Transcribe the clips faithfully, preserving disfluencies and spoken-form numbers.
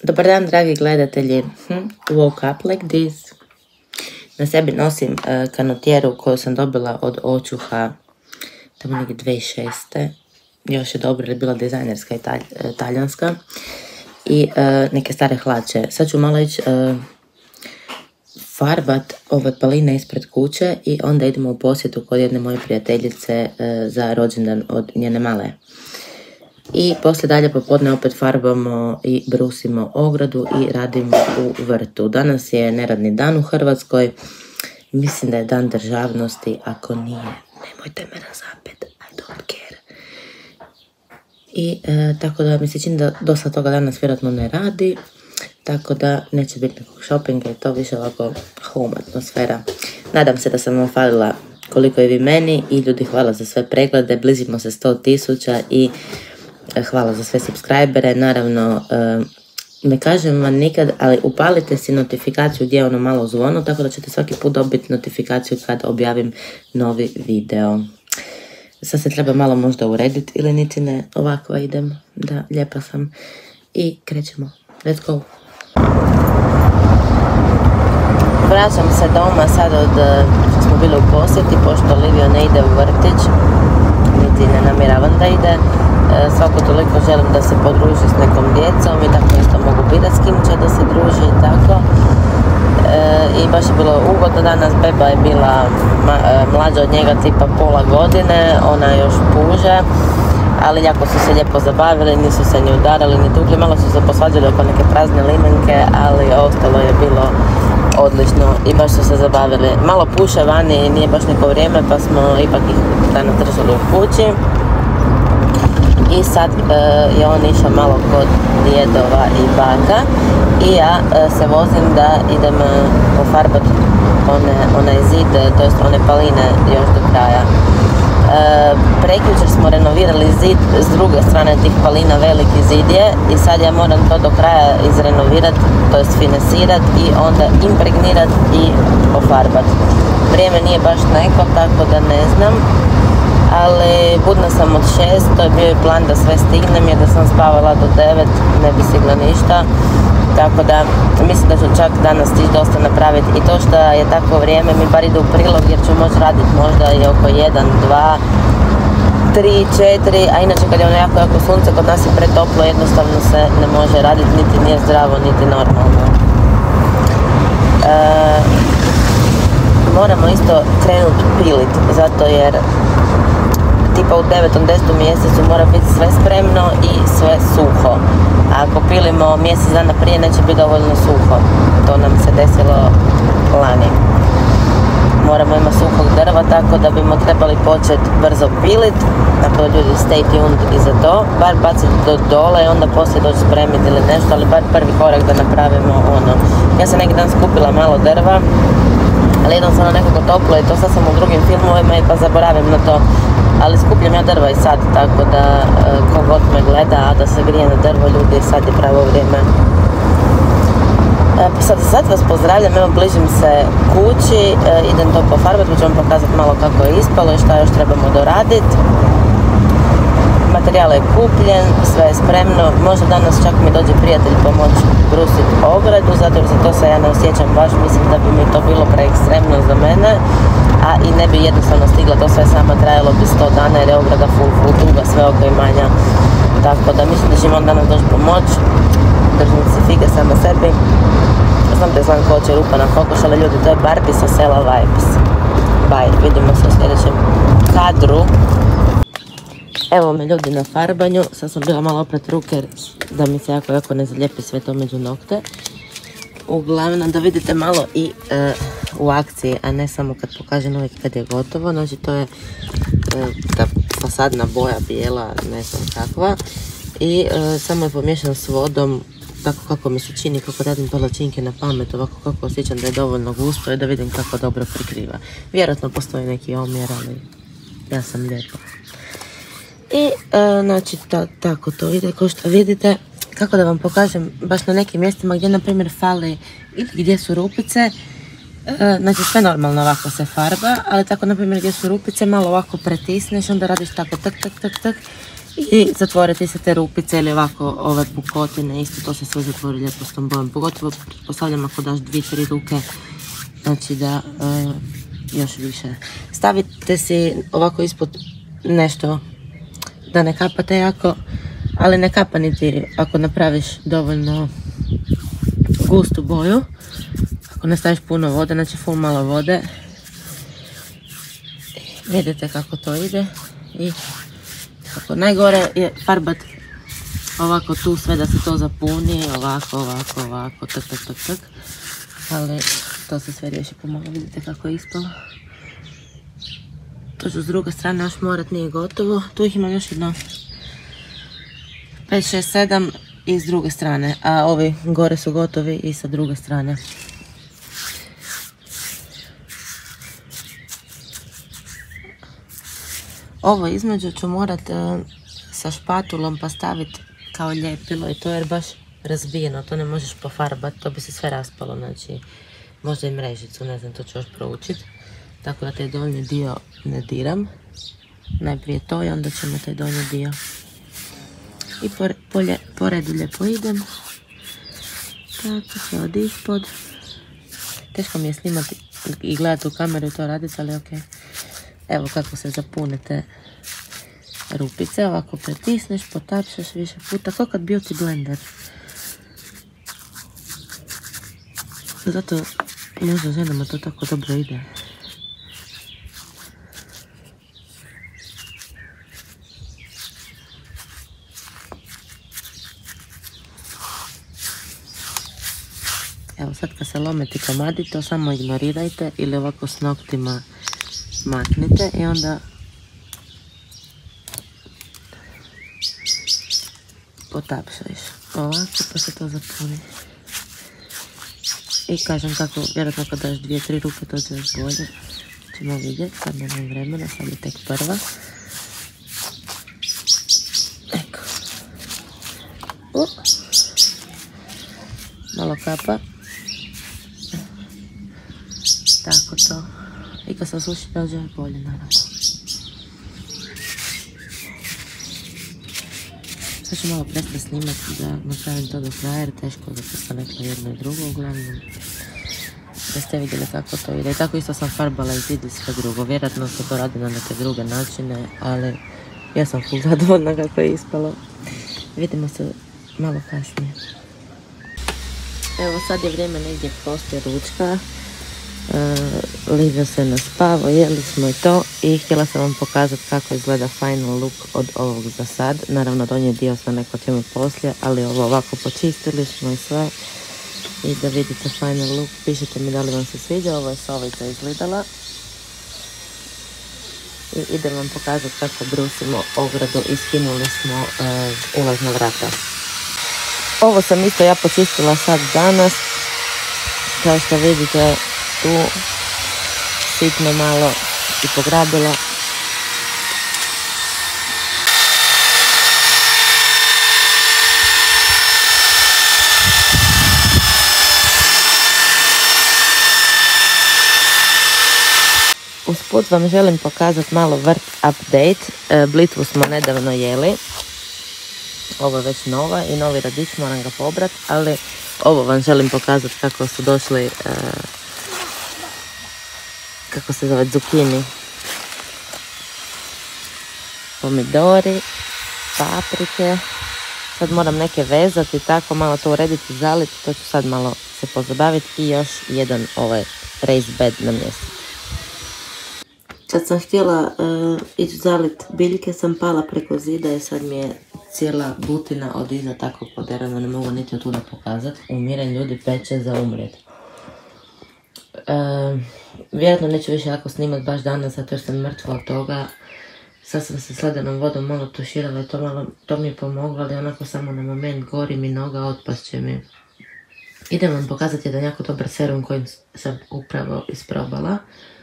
Dobar dan, dragi gledatelji. Hm? Woke up like this. Na sebi nosim uh, kanotjeru koju sam dobila od očuha tamo negdje dvije tisuće šeste. Još je dobro jer je bila dizajnerska i talj, uh, talijanska. I uh, neke stare hlače. Sad ću malo ići uh, farbat ove paline ispred kuće i onda idemo u posjetu kod jedne moje prijateljice uh, za rođendan od njene male. I poslije dalje popodne opet farbamo i brusimo ogradu i radimo u vrtu. Danas je neradni dan u Hrvatskoj. Mislim da je dan državnosti. Ako nije, nemojte me razapet. I don't care. I e, tako da mi se čini da dosta toga danas vjerojatno ne radi. Tako da neće biti nekog shoppinga i to više ovako home atmosfera. Nadam se da sam vam falila koliko je vi meni i ljudi hvala za sve preglede. Blizimo se sto tisuća i hvala za sve subscribere. Naravno, ne kažem vam nikad, ali upalite si notifikaciju gdje je ono malo zvono, tako da ćete svaki put dobiti notifikaciju kad objavim novi video. Sad se treba malo možda urediti ili niti ne, ovakva idem, da, lijepa sam. I krećemo, let's go. Vraćam se doma sad od što smo bili u posjeti, pošto Olivio ne ide u vrtić, niti ne namjeravam da ide. Svako toliko želim da se podruži s nekom djecom i tako isto mogu birati s kim će da se druži i tako. E, I baš je bilo ugodno danas, beba je bila ma, mlađa od njega tipa pola godine, ona još puže, ali jako su se lijepo zabavili, nisu se ni udarali ni tukli, malo su se posvađali oko neke prazne limenke, ali ostalo je bilo odlično i baš su se zabavili. Malo puše vani i nije baš neko vrijeme pa smo ipak ih danas držali u kući. I sad e, je on išao malo kod djedova i baka i ja e, se vozim da idem e, pofarbat one, onaj zid, to jest one paline još do kraja. E, prekjučer smo renovirali zid s druge strane tih palina, veliki zid je i sad ja moram to do kraja izrenovirat, to jest finesirat i onda impregnirat i pofarbat. Vrijeme nije baš neko, tako da ne znam. Ali budna sam od šest, to je bio plan da sve stignem jer da sam spavala do devet ne bi stigla ništa. Tako da mislim da ću čak danas stići dosta napraviti i to što je takvo vrijeme mi bar ide u prilog jer ću moći raditi možda i oko jedan, dva, tri, četiri, a inače kad je ono jako, jako sunce kod nas je pretoplo, jednostavno se ne može raditi, niti nije zdravo, niti normalno. E, moramo isto krenuti pilit, zato jer tipa u devetom, desetom mjesecu mora biti sve spremno i sve suho. A ako pilimo mjesec dana prije neće biti dovoljno suho. To nam se desilo lani. Moramo imati suhog drva, tako da bimo trebali početi brzo pilit. Tako da ljudi stay tuned i za to. Bar baciti do dole i onda poslije doći spremiti ili nešto, ali bar prvi korak da napravimo ono. Ja sam neki dan skupila malo drva, ali jednom sam na nekako toplo i to sad sam u drugim filmovima i pa zaboravim na to. Ali skupljam ja drva i sad, tako da ko god me gleda, a da se grije na drvo ljudi, sad je pravo vrijeme. E, sad, sad vas pozdravljam, evo bližim se kući, e, idem to pofarbati, ću vam pokazati malo kako je ispalo i šta još trebamo doraditi. Materijal je kupljen, sve je spremno, možda danas čak mi dođe prijatelj pomoći brusiti ogradu, zato jer za to se ja ne osjećam baš, mislim da bi mi to bilo preekstremno za mene, a i ne bi jednostavno stigla to sve sama, trajalo bi sto dana jer je ograda full, full tuga, sve oko imanja, tako da mislim da će on danas doći pomoći, držim si fige sama sebi, znam da znam ko će rupa na kokoš, ali ljudi, to je Barbie sa sela Vibes. Bye, vidimo se u sljedećem kadru. Evo me ljudi na farbanju, sad sam bila malo oprat ruke da mi se jako, jako ne zalijepi sve to među nokte. Uglavnom da vidite malo i e, u akciji, a ne samo kad pokažem uvijek kad je gotovo. Znači to je e, ta fasadna boja bijela, ne znam kakva. I e, samo je pomiješan s vodom, tako kako mi se čini, kako radim palačinke na pamet, ovako kako osjećam da je dovoljno gusto i da vidim kako dobro prikriva. Vjerojatno postoji neki omjer, ali ja sam lijepa. I e, znači ta, tako to ide, kao što vidite, kako da vam pokažem, baš na nekim mjestima gdje na primjer fali ili gdje su rupice, e, znači sve normalno ovako se farba, ali tako na primjer gdje su rupice malo ovako pretisneš, onda radiš tako tak tak tak tak I zatvoriti se te rupice ili ovako ove pukotine, isto to se sve zatvori lijepo s tom bojom. Pogotovo postavljam ako daš dvije, tri ruke, znači da uh, još više. Stavite si ovako ispod nešto da ne kapate jako, ali ne kapa niti ako napraviš dovoljno gustu boju. Ako ne staviš puno vode, znači full malo vode. Vidite kako to ide. I kako najgore je farbat ovako tu sve da se to zapuni, ovako, ovako, ovako, tak, tak, tak, tak. Ali to se sve riješi pomalo, vidite kako je ispalo. To ću s druge strane još morat, nije gotovo. Tu ih imam još jedno pet, šest, sedam i s druge strane, a ovi gore su gotovi i sa druge strane. Ovo između ću morat uh, sa špatulom pa staviti kao ljepilo i to jer baš razbijeno, to ne možeš pofarbati, to bi se sve raspalo, znači možda i mrežicu, ne znam, to ću još proučiti. Tako da taj donji dio ne diram, najprije to i onda ćemo taj donji dio. I po, po, po redu lijepo idem, tako sve od ispod. Teško mi je snimati i gledati u kameru i to raditi, ali ok. Evo kako se zapunete rupice, ovako pritisneš, potapšaš više puta, kao kad beauty blender. Zato možda ženama to tako dobro ide. Evo sad kad se lome ti komadi, to samo ignorirajte ili ovako s noktima maknite i onda potapšajš ovako pa se to zapuni. I kažem kako, vjerojatno kad daš dvije, tri ruke to će još bolje. Ćemo vidjeti, sad nemam vremena, sad je tek prva. Eko. U. Malo kapa. Tako to. I kad se osuši dođe još bolje naravno. Sad ću malo prestati snimati da napravim to do kraja jer teško da sam rekla jedno i drugo uglavnom. Da ste vidjeli kako to ide. I tako isto sam farbala i zid i sve drugo. Vjerojatno se to radi na neke druge načine, ali ja sam full zadovoljna kako je ispalo. Vidimo se malo kasnije. Evo sad je vrijeme negdje poslije ručka. Uh, Livio se naspavo, jeli smo i to i htjela sam vam pokazati kako izgleda final look od ovog za sad. Naravno donji dio sam neko ćemo poslije, ali ovo ovako počistili smo i sve. I da vidite final look, pišite mi da li vam se sviđa, ovo je Sovica izgledala. I idem vam pokazati kako brusimo ogradu i skinuli smo uh, ulazna vrata. Ovo sam isto ja počistila sad danas, kao što vidite tu sitno malo i pograbila. Usput vam želim pokazati malo vrt update. Blitvu smo nedavno jeli. Ovo je već nova i novi radić, moram ga pobrati, ali ovo vam želim pokazati kako su došli, kako se zove, zukini, pomidori, paprike. Sad moram neke vezati, tako malo to urediti, zaliti, to ću sad malo se pozabaviti i još jedan ovaj raised bed na mjestu. Kad sam htjela uh, ići zalit biljke, sam pala preko zida i sad mi je cijela butina od iza tako poderana, ne mogu niti od tuda pokazati. Umiren ljudi, peče za umrijet. Uh, vjerojatno neću više jako snimati baš danas, zato jer sam mrtva od toga. Sad sam se s ledenom vodom malo tuširala i to, malo, to mi je pomoglo, ali onako samo na moment gori mi noga, otpast će mi. Idem vam pokazati jedan jako dobar serum kojim sam upravo isprobala.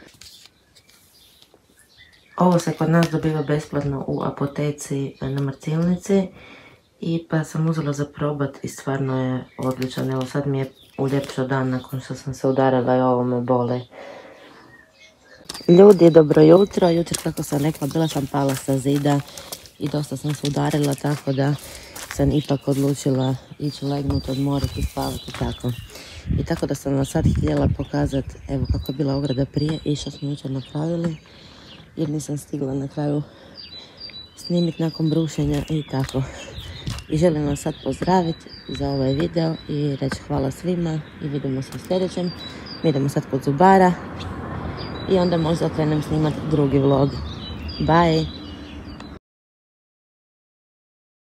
Ovo se kod nas dobiva besplatno u apoteci na Marcilnici i pa sam uzela za probat i stvarno je odličan. Evo sad mi je uljepšao dan nakon što sam se udarila i ovo me boli. Ljudi, dobro jutro. Jučer kako sam rekla, bila sam pala sa zida i dosta sam se udarila, tako da sam ipak odlučila ići legnuti, odmoriti, spavati tako. I tako da sam vam sad htjela pokazati evo kako je bila ograda prije i što smo jučer napravili, jer nisam stigla na kraju snimiti nakon brušenja i tako. I želim vas sad pozdraviti za ovaj video i reći hvala svima i vidimo se u sljedećem. Mi idemo sad kod zubara i onda možda krenem snimati drugi vlog. Bye!